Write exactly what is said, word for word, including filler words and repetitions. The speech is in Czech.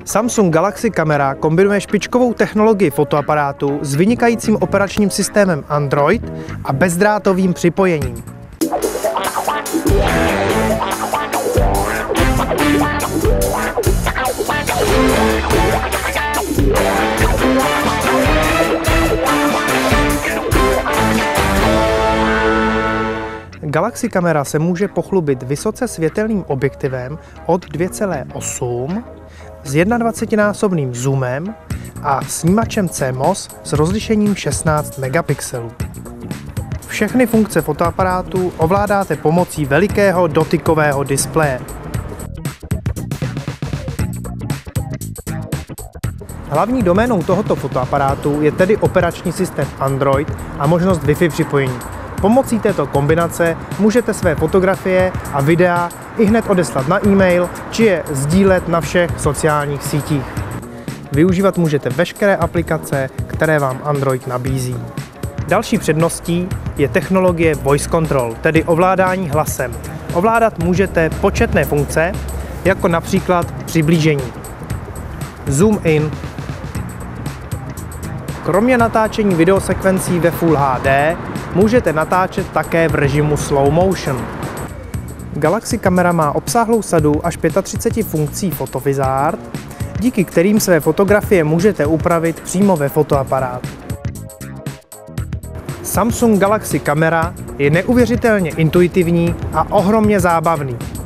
Samsung Galaxy Camera kombinuje špičkovou technologii fotoaparátu s vynikajícím operačním systémem Android a bezdrátovým připojením. Galaxy Camera se může pochlubit vysoce světelným objektivem od dvě celé osm s dvacetinásobným zoomem a snímačem C M O S s rozlišením šestnáct megapixelů. Všechny funkce fotoaparátu ovládáte pomocí velikého dotykového displeje. Hlavní doménou tohoto fotoaparátu je tedy operační systém Android a možnost Wi-Fi připojení. Pomocí této kombinace můžete své fotografie a videa ihned odeslat na e-mail či je sdílet na všech sociálních sítích. Využívat můžete veškeré aplikace, které vám Android nabízí. Další předností je technologie Voice Control, tedy ovládání hlasem. Ovládat můžete početné funkce, jako například přiblížení, zoom in. Kromě natáčení videosekvencí ve Full H D můžete natáčet také v režimu slow motion. Galaxy Camera má obsáhlou sadu až třicet pět funkcí Photovizard, díky kterým své fotografie můžete upravit přímo ve fotoaparátu. Samsung Galaxy Camera je neuvěřitelně intuitivní a ohromně zábavný.